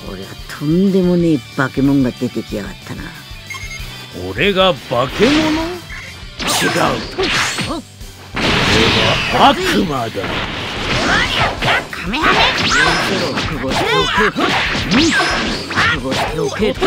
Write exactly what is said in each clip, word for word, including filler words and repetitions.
こりゃとんでもねえ化け物が出てきやがったな。 俺が化け物？違う。俺は悪魔だ。 カメハメ。覚悟しておけ。覚悟しておけ。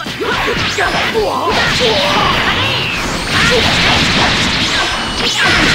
うわ